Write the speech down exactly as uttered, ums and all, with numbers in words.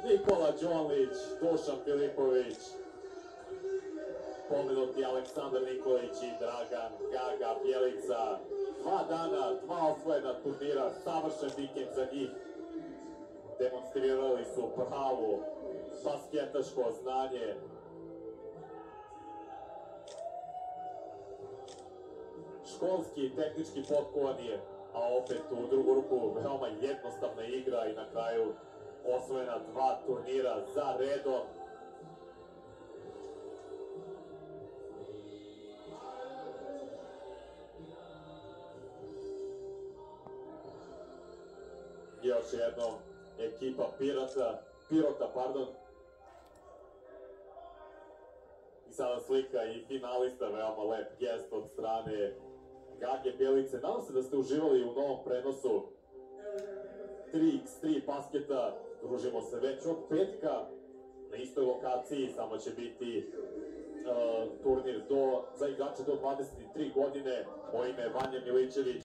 Nikola Đonlić, Dušan Filipović, pomenuti Aleksandar Nikolić i Dragan Gaga Bjelica. Dva dana, dva osvojena turnira, savršen vikend za njih. Demonstrirali su pravo basketaško znanje. Školski i tehnički potkovani, a opet u drugu ruku veoma jednostavna igra i na kraju osvojena dva turnira za redom. Još jednom ekipa Pirota, Pirota, pardon. I sada slika i finalista, veoma lep gest od strane Gage Bjelice. Nadam se da ste uživali u novom prenosu tri iks tri basketa. Družimo se već od petka na istoj lokaciji, samo će biti uh, turnir do, za igrače do dvadeset tri godine. Moje ime je Vanja Milićević.